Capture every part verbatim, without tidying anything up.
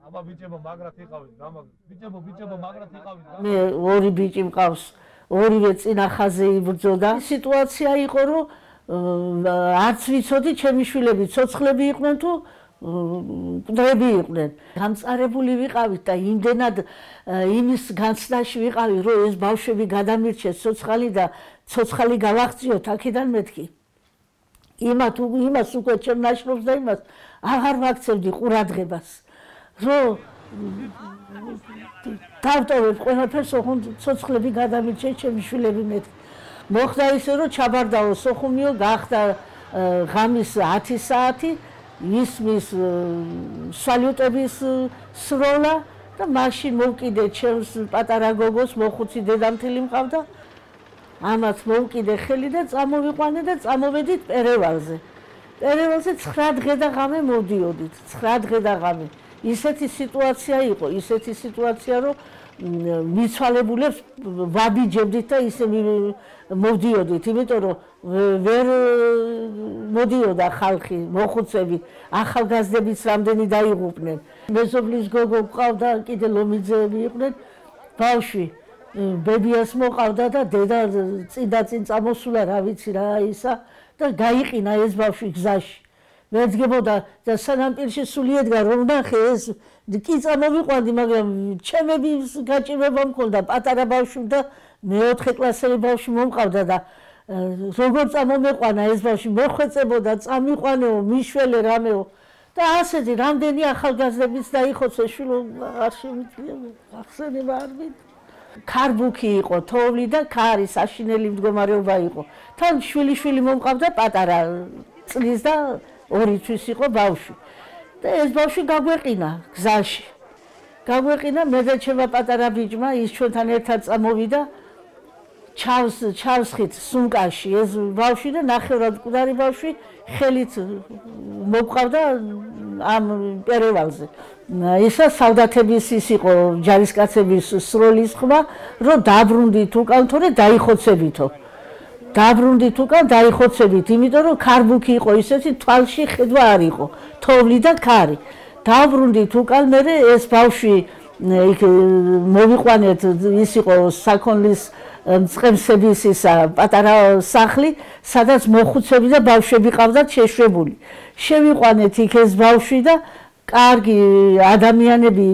აბა ბიჭებო მაგრად იყავით, გამა ბიჭებო ბიჭებო მაგრად იყავით. მე ორი ბიჭი მყავს, ორივე წინა ხაზზე იბრძოდა. სიტუაცია იყო, რომ არც ვიცოდი ჩემი შვილები ცოცხლები იყვნენ თუ მკვდრები იყვნენ. გამწარებული ვიყავით და იმდენად იმის განცდაში ვიყავი, რომ ეს ბავშვები გადამირჩეს ცოცხალი და ცოცხალი გავაღწიოთ აქედან მეთქი. იმათ იმას უკვე ჩემ ნაშრომს და იმას აღარ ვაქცევდი ყურადღებას. რომ დავტოვებ ყველაფერს, ოღონდ ცოცხლები გადამირჩეს ჩემი შვილები მეთქი. მოხდა ისე, რომ ჩაბარდაო სოხუმიო, გახდა ღამის ათი საათი, ისმის სალუტების სროლა და მაშინ მოვკიდე ჩემს პატარა გოგოს, მოხუცი დედამთილი მყავდა. ამათ მოვკიდე ხელი და წამოვიყვანე და წამოვედით პერევალზე. პერევალზე ცხრა დღე და ღამე მოვდიოდით, ცხრა დღე და ღამე. ისეთი სიტუაცია იყო, ისეთი სიტუაცია, რომ მიცვალებულებს ვაბიჯებდით და ისე მოვდიოდით, იმიტომ რომ ვერ მოდიოდა ხალხი, მოხუცები, ახალგაზრდებიც რამდენი დაიღუპნენ. მეზობლის გოგო ყავდა, კიდე ლომიძეები იყვნენ, ბავშვი ბებიას მოყავდა და დედა წინდაწინ წამოსულა, რა ვიცი რა ისა და გაიყინა ეს ბავშვი გზაში. ვეძგებოდა და სანამ პირში სული ედგა, რომ ნახე ეს კი წამოვიყვანდი, მაგრამ ჩემები გაჭირვება მქონდა, პატარა ბავშვი და მეოთხე კლასელი ბავშვი მომყავდა და როგორ წამომეყვანა ეს ბავშვი, მეხვეწებოდა, წამიყვანეო, მიშველე რამეო და ასეთი რამდენი ახალგაზრდებიც დაიხოცე, შვილო არ შემიძლია, ახსენება არ მით. ქარბუქი იყო, თოვლი და ქარი, საშინელი მდგომარეობა იყო. თან შვილი-შვილი მომყავდა პატარა წლის და ორი თვის იყო ბავშვი. და ეს ბავშვი გაგვეყინა გზაში. გაგვეყინა მე და ჩემმა პატარა ბიჭმა, ის ჩვენთან ერთად წამოვიდა ჩავს ჩავსხით სუმკაში ეს ბავშვი და ნახევრად მკვდარი ბავშვი ხელით მოვყავდა ამ პერევალზე. ისა სალდათების ის იყო ჯარისკაცების სროლის ხმა, რომ დაბრუნდით უკან თორე დაიხოცებითო. დაბრუნდით უკან დაიხოცებით, იმიტომ რომ ქარბუქი იყო ისეთი, თვალში ხედვა არ იყო, თოვლი და ქარი. დაბრუნდით უკან, მე ეს ბავშვი იქ მოვიყვანეთ, ის იყო საქონლის მწყემსების ისა პატარა სახლი, სადაც მოხუცები და ბავშვები ყავდათ შეშვებული. შევიყვანეთ იქ ეს ბავშვი და კარგი ადამიანები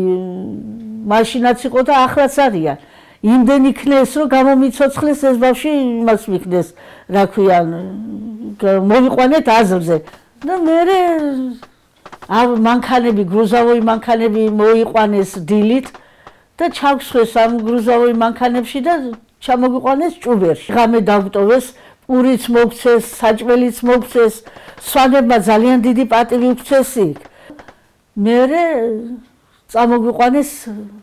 მაშინაც იყო და ახლაც არიან. იმდენ იქნეს, რომ გამომიცოცხლეს ეს ბავშვი, იმას მიქნეს, რა ქვია, მოვიყვანეთ აზრზე. და მერე მანქანები, გრუზავოი მანქანები მოიყვანეს დილით და ჩაგვსხეს ამ გრუზავოი მანქანებში და ჩამოგიყვანეს ჭუბერში. ღამე დავტოვეს, პურიც მოგცეს, საჭმელიც მოგცეს, სვანებმა ძალიან დიდი პატივი უქცეს იქ. მერე წამოგიყვანეს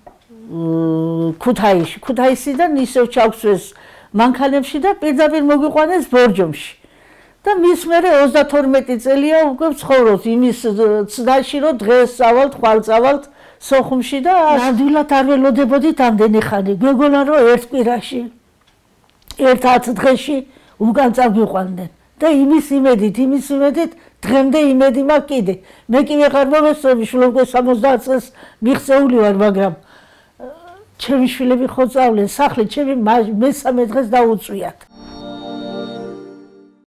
ქუთაისში. ქუთაისიდან ისევ ჩავსვეს მანქანებში და პირდაპირ მოგიყვანეს ბორჯომში. და მის მერე ოცდათორმეტი წელია უკვე ვცხოვრობთ იმის ცდაში, რომ დღეს წავალთ, ხვალ წავალთ სოხუმში და ნამდვილად არ ველოდებოდით ამდენი ხანი. გეგონა რომ ერთ კვირაში, ერთ ათ დღეში უკან წავიყვანდნენ. და იმის იმედით, იმის იმედით დღემდე იმედი მაქვს კიდე. მე კი ვეღარ მომესწრები, შვილო უკვე სამოცდაათ წელს მიღწეული ვარ, მაგრამ ჩემი შვილები ხო წავლენ სახლი, ჩემი მესამე დღეს დაუწვიათ.